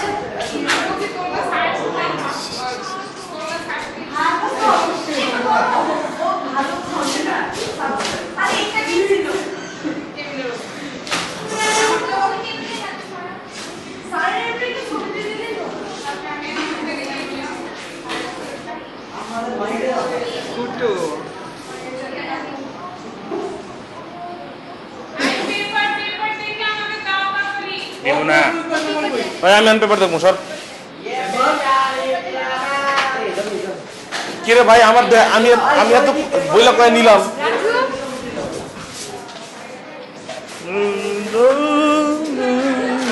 আমি আন পেপার দেখবো সর কি রে ভাই আমার আমি এত বইলা কয়ে নিলাম